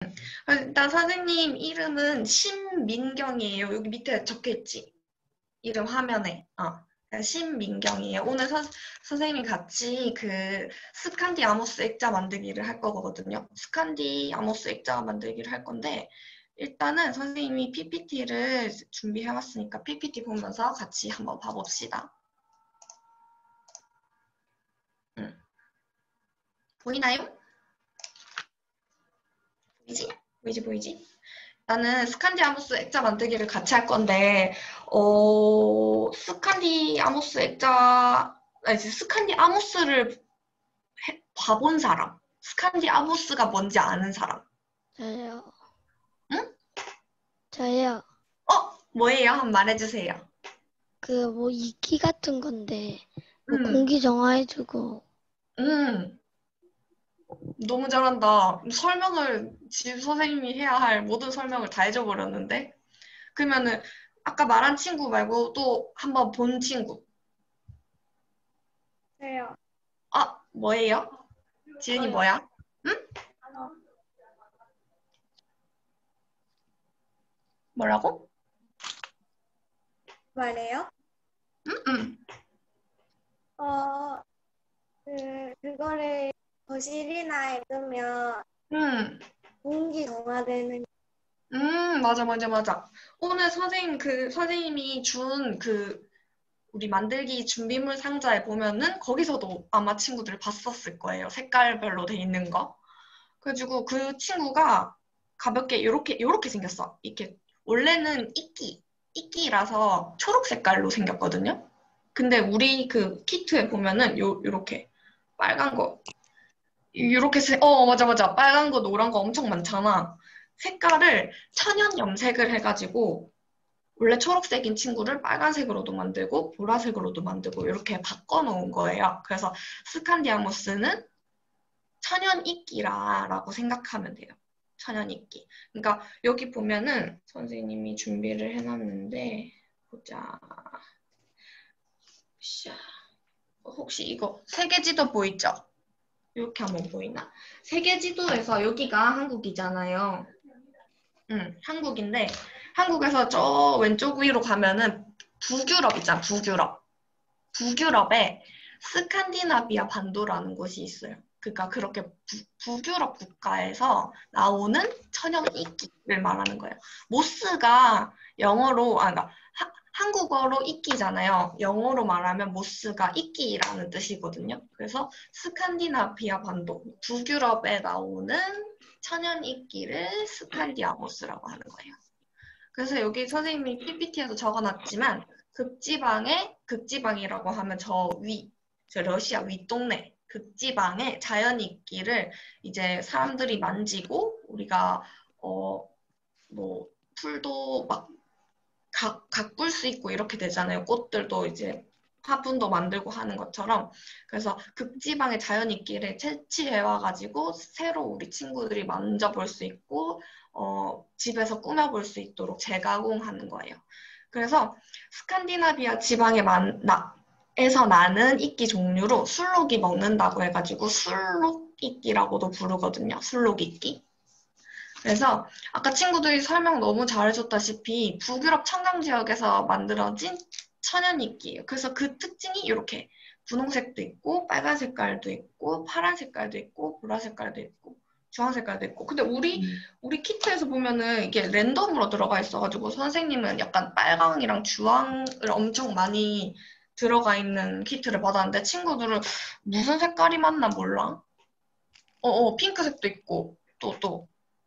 일단 선생님 이름은 신민경이에요. 여기 밑에 적혀있지? 이름 화면에. 신민경이에요. 오늘 선생님이 같이 그 스칸디 아모스 액자 만들기를 할 거거든요. 스칸디 아모스 액자 만들기를 할 건데 일단은 선생님이 PPT를 준비해왔으니까 PPT 보면서 같이 한번 봐봅시다. 보이나요? 보이지? 보이지? 나는 스칸디 아모스 액자 만들기를 같이 할 건데, 스칸디 아모스 액자, 아니, 스칸디 아모스를 봐본 사람. 스칸디 아모스가 뭔지 아는 사람. 저요. 응? 저요. 뭐예요? 한번 말해주세요. 그 뭐 이끼 같은 건데 뭐 음, 공기 정화해주고. 음, 너무 잘한다. 설명을 집 선생님이 해야 할 모든 설명을 다 해줘버렸는데? 그러면은, 아까 말한 친구 말고 또 한번 본 친구. 저요. 뭐예요? 지은이 뭐야? 응? 뭐라고? 말해요? 응, 응. 어, 그거를 거실이나 두면 응. 공기 정화되는. 맞아. 오늘 선생님이 준 우리 만들기 준비물 상자에 보면은 거기서도 아마 친구들 봤었을 거예요. 색깔별로 돼 있는 거. 그래가지고 그 친구가 가볍게 요렇게 생겼어. 이렇게, 원래는 이끼라서 초록 색깔로 생겼거든요. 근데 우리 그 키트에 보면은 요렇게 빨간 거, 맞아. 빨간 거, 노란 거 엄청 많잖아. 색깔을 천연 염색을 해가지고 원래 초록색인 친구를 빨간색으로도 만들고 보라색으로도 만들고 이렇게 바꿔놓은 거예요. 그래서 스칸디아모스는 천연 이끼라라고 생각하면 돼요. 천연 이끼. 그러니까 여기 보면은 선생님이 준비를 해놨는데 보자. 샤. 혹시 이거 세계지도 보이죠? 이렇게 한번 보이나? 세계지도에서 여기가 한국이잖아요. 한국인데 한국에서 저 왼쪽 위로 가면은 북유럽 있잖아, 북유럽. 북유럽에 스칸디나비아 반도라는 곳이 있어요. 그러니까 그렇게 북유럽 국가에서 나오는 천연 이끼를 말하는 거예요. 모스가 영어로, 그러니까 한국어로 이끼잖아요. 영어로 말하면 모스가 이끼라는 뜻이거든요. 그래서 스칸디나비아 반도, 북유럽에 나오는 천연 이끼를 스칼디아모스라고 하는 거예요. 그래서 여기 선생님이 PPT에도 적어놨지만 극지방이라고 하면 저 러시아 윗동네 극지방의 자연이끼를 이제 사람들이 만지고 우리가 뭐 풀도 막 가꿀 수 있고 이렇게 되잖아요. 꽃들도 이제 화분도 만들고 하는 것처럼. 그래서 극지방의 자연이끼를 채취해와가지고 새로 우리 친구들이 만져볼 수 있고 집에서 꾸며볼 수 있도록 재가공하는 거예요. 그래서 스칸디나비아 에서 나는 이끼 종류로 술록이 먹는다고 해가지고 술록이끼라고도 부르거든요. 술록이끼. 그래서 아까 친구들이 설명 너무 잘해줬다시피 북유럽 청정 지역에서 만들어진 천연이끼예요. 그래서 그 특징이 이렇게 분홍색도 있고 빨간 색깔도 있고 파란 색깔도 있고 보라 색깔도 있고 주황 색깔도 있고. 근데 우리 키트에서 보면은 이게 랜덤으로 들어가 있어가지고 선생님은 약간 빨강이랑 주황을 엄청 많이 들어가 있는 키트를 받았는데 친구들은 무슨 색깔이 맞나 몰라. 핑크색도 있고 또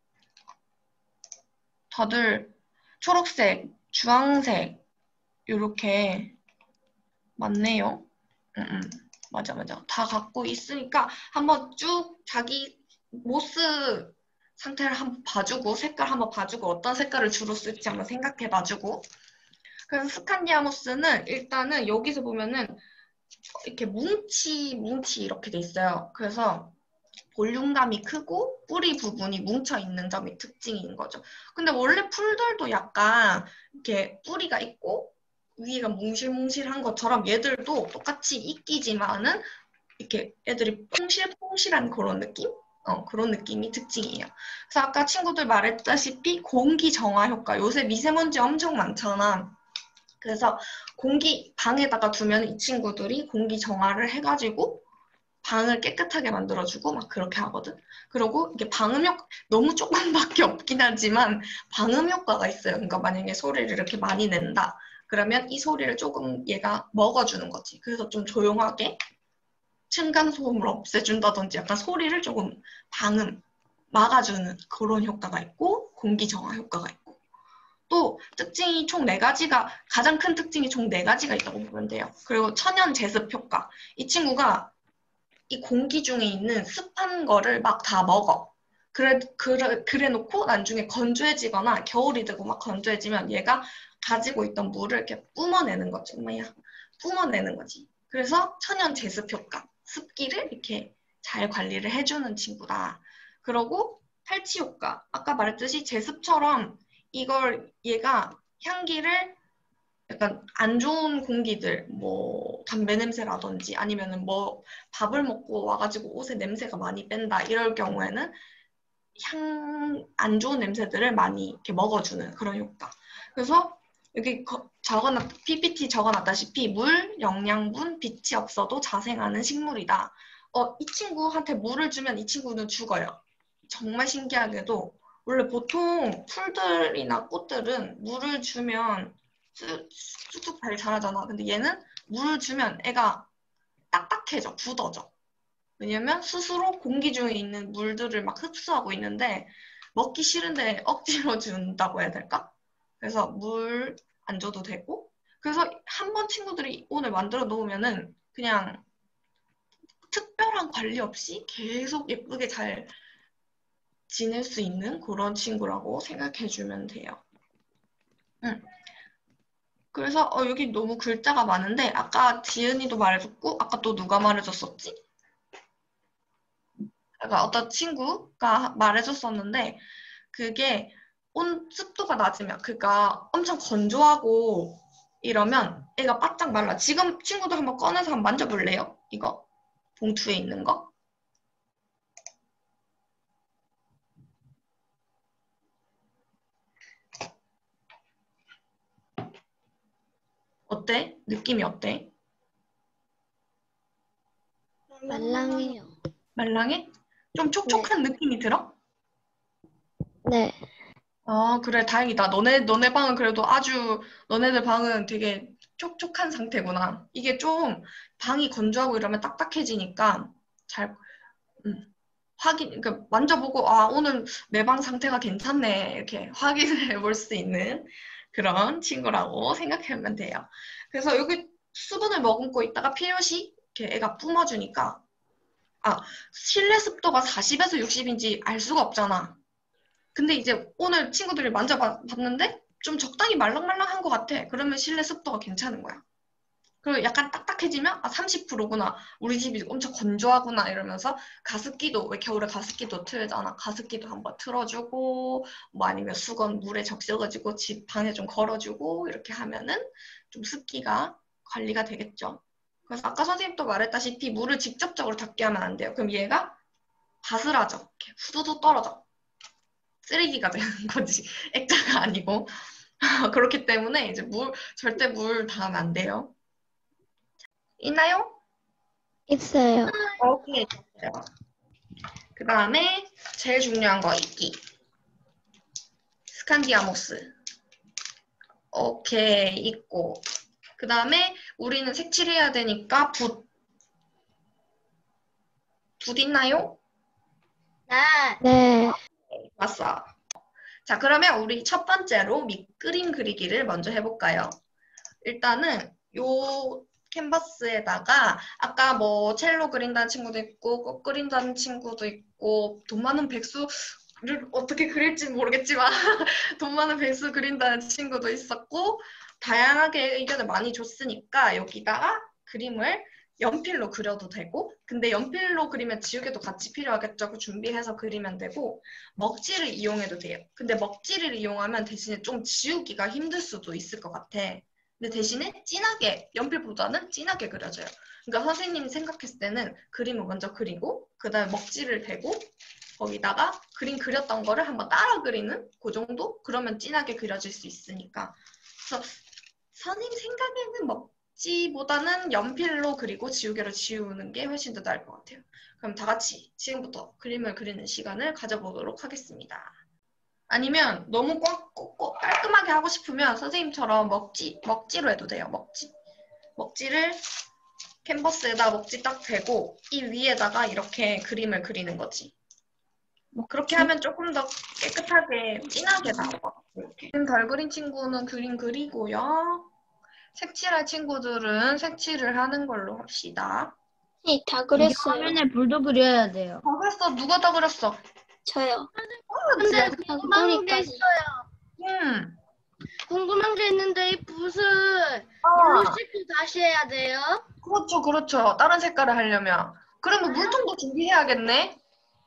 다들 초록색, 주황색 이렇게 많네요. 맞아. 다 갖고 있으니까 한번 쭉 자기 모스 상태를 한번 봐주고 색깔 한번 봐주고 어떤 색깔을 주로 쓸지 한번 생각해 봐주고. 그래서 스칸디아모스는 일단은 여기서 보면은 이렇게 뭉치 이렇게 돼 있어요. 그래서 볼륨감이 크고 뿌리 부분이 뭉쳐 있는 점이 특징인 거죠. 근데 원래 풀들도 약간 이렇게 뿌리가 있고 위가 몽실몽실한 것처럼 얘들도 똑같이 이끼지만은 이렇게 애들이 퐁실퐁실한 그런 느낌? 그런 느낌이 특징이에요. 그래서 아까 친구들 말했다시피 공기 정화 효과. 요새 미세먼지 엄청 많잖아. 그래서 공기 방에다가 두면 이 친구들이 공기 정화를 해가지고 방을 깨끗하게 만들어주고 막 그렇게 하거든. 그리고 이게 방음 효과 너무 조금밖에 없긴 하지만 방음 효과가 있어요. 그러니까 만약에 소리를 이렇게 많이 낸다. 그러면 이 소리를 조금 얘가 먹어주는 거지. 그래서 좀 조용하게 층간 소음을 없애준다든지 약간 소리를 조금 방음 막아주는 그런 효과가 있고 공기 정화 효과가 있고 또 특징이 총 4가지가 가장 큰 특징이 총 4가지가 있다고 보면 돼요. 그리고 천연 제습 효과. 이 친구가 이 공기 중에 있는 습한 거를 막 다 먹어. 그래 놓고 나중에 건조해지거나 겨울이 되고 막 건조해지면 얘가 가지고 있던 물을 이렇게 뿜어내는 거지. 뭐야? 뿜어내는 거지. 그래서 천연 제습 효과. 습기를 이렇게 잘 관리를 해주는 친구다. 그리고 탈취 효과. 아까 말했듯이 제습처럼 이걸 얘가 향기를 약간 안 좋은 공기들, 뭐 담배 냄새라든지 아니면은 뭐 밥을 먹고 와가지고 옷에 냄새가 많이 뺀다 이럴 경우에는 안 좋은 냄새들을 많이 이렇게 먹어주는 그런 효과. 그래서 여기 PPT 적어놨다시피 물, 영양분, 빛이 없어도 자생하는 식물이다. 이 친구한테 물을 주면 이 친구는 죽어요. 정말 신기하게도 원래 보통 풀들이나 꽃들은 물을 주면 쑥쑥 잘 자라잖아. 근데 얘는 물을 주면 애가 딱딱해져, 굳어져. 왜냐면 스스로 공기 중에 있는 물들을 막 흡수하고 있는데 먹기 싫은데 억지로 준다고 해야 될까? 그래서 물 안 줘도 되고 그래서 한 번 친구들이 오늘 만들어 놓으면은 그냥 특별한 관리 없이 계속 예쁘게 잘 지낼 수 있는 그런 친구라고 생각해 주면 돼요. 응. 그래서 여기 너무 글자가 많은데 아까 지은이도 말해줬고 아까 또 누가 말해줬었지? 그러니까 어떤 친구가 말해줬었는데 그게 습도가 낮으면 그러니까 엄청 건조하고 이러면 애가 바짝 말라. 지금 친구들 한번 꺼내서 한번 만져볼래요? 이거 봉투에 있는 거. 어때? 느낌이 어때? 말랑해요. 말랑해? 좀 네. 촉촉한 느낌이 들어? 네. 아, 그래, 다행이다. 너네 방은 그래도 너네들 방은 되게 촉촉한 상태구나. 이게 좀 방이 건조하고 이러면 딱딱해지니까 잘, 음, 그러니까 만져보고, 아, 오늘 내 방 상태가 괜찮네. 이렇게 확인을 해볼 수 있는 그런 친구라고 생각하면 돼요. 그래서 여기 수분을 머금고 있다가 필요시 이렇게 애가 뿜어주니까, 실내 습도가 40에서 60인지 알 수가 없잖아. 근데 이제 오늘 친구들이 만져봤는데 좀 적당히 말랑말랑한 것 같아. 그러면 실내 습도가 괜찮은 거야. 그리고 약간 딱딱해지면 30%구나. 우리 집이 엄청 건조하구나 이러면서 가습기도 왜 겨울에 가습기도 틀잖아. 가습기도 한번 틀어주고 뭐 아니면 수건 물에 적셔가지고 집 방에 좀 걸어주고 이렇게 하면은 좀 습기가 관리가 되겠죠. 그래서 아까 선생님도 말했다시피 물을 직접적으로 닿게 하면 안 돼요. 그럼 얘가 바스라져. 이렇게 후두두 떨어져. 쓰레기가 되는 거지. 액자가 아니고. 그렇기 때문에 이제 절대 물 닿으면 안 돼요. 있나요? 있어요. 오케이. 그 다음에 제일 중요한 거 있기. 스칸디아모스. 오케이, 있고. 그 다음에 우리는 색칠해야 되니까 붓 있나요? 네. 왔어. 자, 그러면 우리 첫 번째로 밑그림 그리기를 먼저 해볼까요? 일단은 요 캔버스에다가 아까 뭐 첼로 그린다는 친구도 있고 꽃 그린다는 친구도 있고 돈 많은 백수를 어떻게 그릴지 모르겠지만 돈 많은 백수 그린다는 친구도 있었고 다양하게 의견을 많이 줬으니까 여기다가 그림을 연필로 그려도 되고 근데 연필로 그리면 지우개도 같이 필요하겠죠. 그 준비해서 그리면 되고 먹지를 이용해도 돼요. 근데 먹지를 이용하면 대신에 좀 지우기가 힘들 수도 있을 것 같아. 근데 대신에 진하게, 연필보다는 진하게 그려져요. 그러니까 선생님이 생각했을 때는 그림을 먼저 그리고 그 다음에 먹지를 대고 거기다가 그림 그렸던 거를 한번 따라 그리는 그 정도? 그러면 진하게 그려질 수 있으니까. 그래서 선생님 생각에는 먹지보다는 연필로 그리고 지우개로 지우는 게 훨씬 더 나을 것 같아요. 그럼 다 같이 지금부터 그림을 그리는 시간을 가져보도록 하겠습니다. 아니면 너무 꼭 깔끔하게 하고 싶으면 선생님처럼 먹지로 해도 돼요. 먹지를 캔버스에다 먹지 딱 대고 이 위에다가 이렇게 그림을 그리는 거지. 그렇게 하면 조금 더 깨끗하게 진하게 나와. 이렇게. 그림 덜 그린 친구는 그림 그리고요. 색칠할 친구들은 색칠을 하는 걸로 합시다. 네, 다 이게 그렸어요. 화면에 불도 그려야 돼요. 다 그렸어? 누가 다 그렸어? 저요. 근데 다 궁금한 게 꼬리까지. 있어요. 궁금한 게 있는데 이 붓을 어, 물로 씻고 다시 해야 돼요? 그렇죠. 다른 색깔을 하려면. 그러면 물통도 준비해야겠네.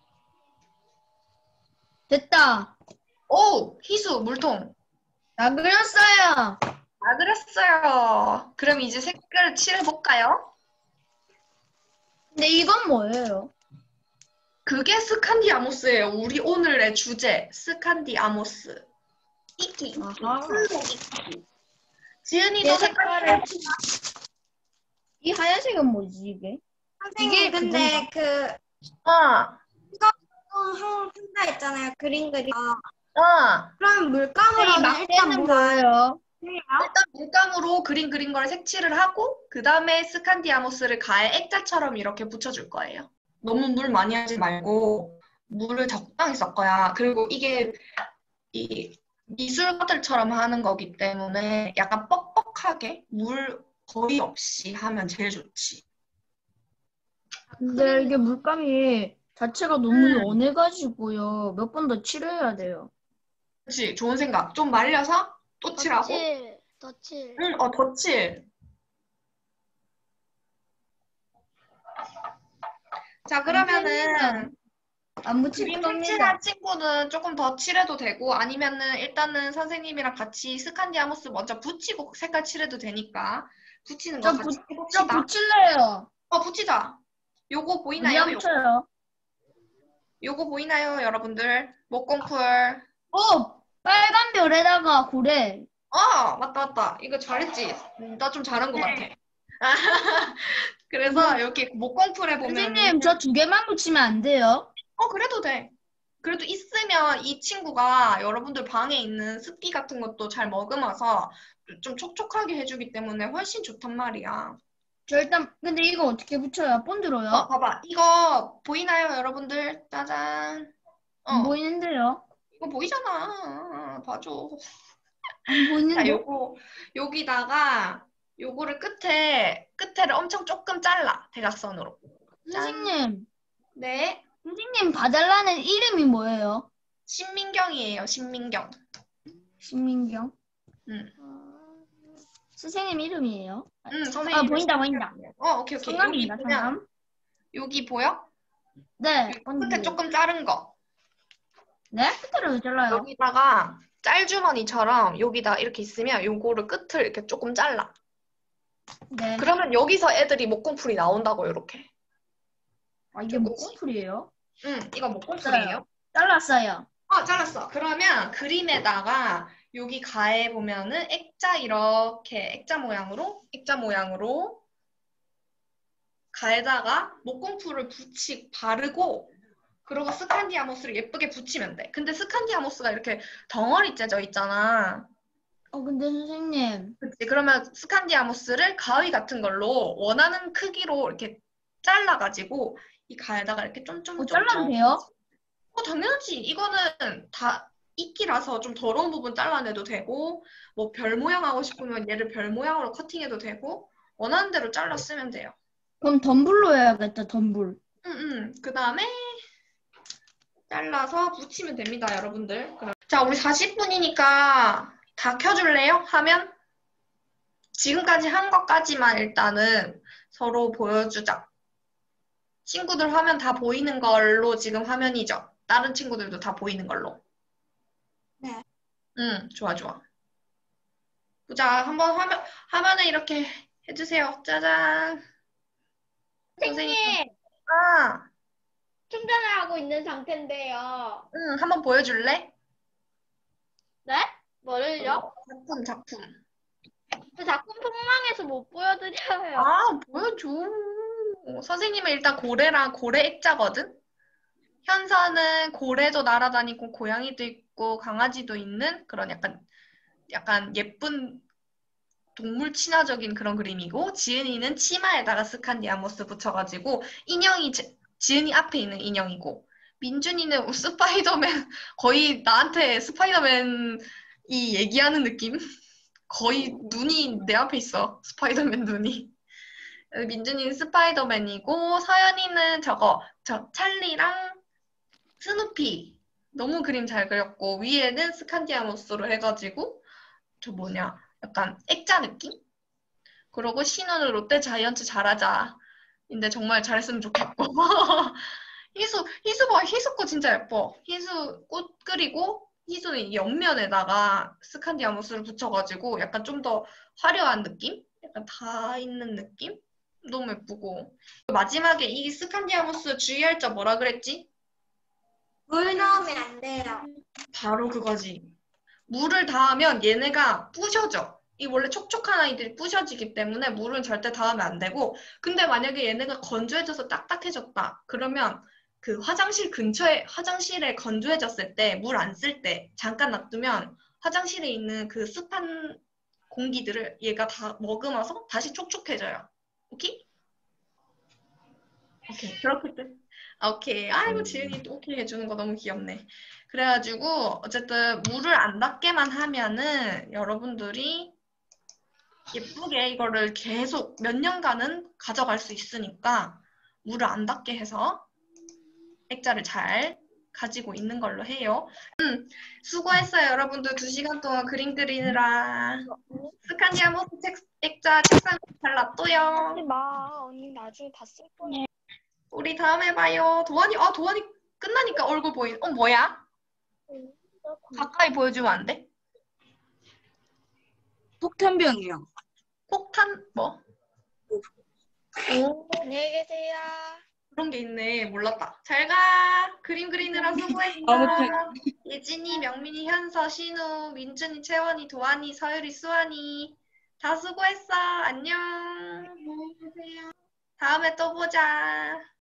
됐다. 오, 희수, 물통. 다 그렸어요. 다 그랬어요. 그럼 이제 색깔을 칠해볼까요? 근데 이건 뭐예요? 그게 스칸디아모스예요. 우리 오늘의 주제, 스칸디아모스. 이끼. 아하. 풀로 이끼. 지은이도 내 색깔을. 이 하얀색은 뭐지 이게? 선생님, 근데 어, 한다 했잖아요. 그림 그리. 이 그럼 물감으로 이 일단 막대는 뭐예요? 일단 물감으로 그린 걸 색칠을 하고 그 다음에 스칸디아모스를 가에 액자처럼 이렇게 붙여줄 거예요. 너무 물 많이 하지 말고 물을 적당히 섞어야. 그리고 이게 이 미술가들처럼 하는 거기 때문에 약간 뻑뻑하게 물 거의 없이 하면 제일 좋지. 근데 이게 물감이 자체가 너무 연해가지고요. 몇 번 더 칠해야 돼요. 그렇지, 좋은 생각. 좀 말려서 또 칠하고. 덧칠. 덧칠. 자, 그러면은 안 붙일 그림 겁니다. 색칠할 친구는 조금 더 칠해도 되고 아니면은 일단은 선생님이랑 같이 스칸디아모스 먼저 붙이고 색깔 칠해도 되니까 붙이는 거 저 같이 저 해봅시다. 붙일래요. 붙이자. 요거 어디 보이나요? 안 붙여요? 요거 보이나요, 여러분들? 목공풀. 빨간 별에다가 고래. 맞다. 이거 잘했지? 나 좀 잘한 것 같아. 그래서 여기 목공풀에 보면 선생님, 저 2개만 붙이면 안 돼요? 그래도 돼. 그래도 있으면 이 친구가 여러분들 방에 있는 습기 같은 것도 잘 머금어서 좀 촉촉하게 해주기 때문에 훨씬 좋단 말이야. 저 일단, 근데 이거 어떻게 붙여요? 본드로요? 봐봐. 이거 보이나요, 여러분들? 짜잔. 안 보이는데요? 이거 보이잖아. 봐줘. 안 자, 보이는데? 여기다가 요거를 끝에를 엄청 조금 잘라. 대각선으로. 선생님, 네. 선생님 봐달라는 이름이 뭐예요? 신민경이에요, 신민경. 신민경? 응. 선생님 이름이에요? 선생님. 보인다. 오케이. 성함입니다, 성함. 여기 보여? 네, 끝에 조금 자른 거. 네? 끝으로 왜 잘라요? 여기다가 짤주머니처럼 여기다 이렇게 있으면 요거를 끝을 이렇게 조금 잘라. 네. 그러면 여기서 애들이 목공풀이 나온다고, 이렇게. 이게 목공풀이에요? 이거 목공풀이에요. 잘랐어요. 잘랐어. 그러면 그림에다가 여기 가에 보면은 액자 모양으로 가에다가 목공풀을 바르고 그리고 스칸디아모스를 예쁘게 붙이면 돼. 근데 스칸디아모스가 이렇게 덩어리 째져 있잖아. 근데 선생님. 그치? 그러면 스칸디아모스를 가위 같은 걸로 원하는 크기로 이렇게 잘라가지고 이 가에다가 이렇게 쫌쫌쫌. 잘라도 돼요? 당연하지. 이거는 다 이끼라서 좀 더러운 부분 잘라내도 되고 뭐 별 모양 하고 싶으면 얘를 별 모양으로 커팅해도 되고 원하는 대로 잘라 쓰면 돼요. 그럼 덤불로 해야겠다, 덤불. 그 다음에 잘라서 붙이면 됩니다, 여러분들. 자, 우리 40분이니까 다 켜줄래요? 화면? 지금까지 한 것까지만 일단은 서로 보여주자. 친구들 화면 다 보이는 걸로 지금 화면이죠? 다른 친구들도 다 보이는 걸로. 네. 좋아. 보자. 한번 화면에 이렇게 해주세요. 짜잔. 선생님. 선생님, 아, 충전을 하고 있는 상태인데요. 응, 한번 보여줄래? 네? 뭐를요? 작품. 저 자꾸 폭망해서 못 보여드려요. 아, 보여줘. 선생님은 일단 고래랑 고래 액자거든? 현서는 고래도 날아다니고 고양이도 있고 강아지도 있는 그런 약간 예쁜 동물 친화적인 그런 그림이고 지은이는 치마에다가 스칸디아모스 붙여가지고 인형이 지은이 앞에 있는 인형이고 민준이는 스파이더맨 거의 나한테 스파이더맨이 얘기하는 느낌? 거의 눈이 내 앞에 있어. 스파이더맨 눈이. 민준이는 스파이더맨이고 서연이는 저 찰리랑 스누피. 너무 그림 잘 그렸고 위에는 스칸디아모스로 해가지고 저 뭐냐 약간 액자 느낌? 그러고 신우는 롯데 자이언츠 잘하자. 인데 정말 잘했으면 좋겠고. 희수 봐. 희수 거 진짜 예뻐. 희수 꽃 그리고 희수는 이 옆면에다가 스칸디아모스를 붙여가지고 약간 좀 더 화려한 느낌? 약간 다 있는 느낌? 너무 예쁘고. 마지막에 이 스칸디아모스 주의할 점 뭐라 그랬지? 물 넣으면 안 돼요. 바로 그거지. 물을 닿으면 얘네가 부셔져. 이 원래 촉촉한 아이들이 부셔지기 때문에 물은 절대 닿으면 안 되고 근데 만약에 얘네가 건조해져서 딱딱해졌다. 그러면 그 화장실에 건조해졌을 때 물 안 쓸 때 잠깐 놔두면 화장실에 있는 그 습한 공기들을 얘가 다 머금어서 다시 촉촉해져요. 오케이? 오케이. 그렇게 돼. 오케이. 아이고 지은이 또 오케이 해주는 거 너무 귀엽네. 그래가지고 어쨌든 물을 안 닿게만 하면은 여러분들이 예쁘게 이거를 계속 몇 년간은 가져갈 수 있으니까 물을 안 닿게 해서 액자를 잘 가지고 있는 걸로 해요. 수고했어요. 여러분들 2시간 동안 그림 그리느라. 스칸디아모스 액자 책상에 잘 놔둬요. 마. 언니 나중에 다 쓸 거야. 우리 다음에 봐요. 도환이 끝나니까 얼굴 보이네. 뭐야? 가까이 보여주면 안 돼? 폭탄병이요. 폭탄 뭐? 오, 안녕히 계세요. 그런 게 있네. 몰랐다. 잘 가. 그림 그리느라 수고했어. 예진이, 명민이, 현서, 신우, 민준이, 채원이, 도환이, 서유리, 수환이 다 수고했어. 안녕. 다음에 또 보자.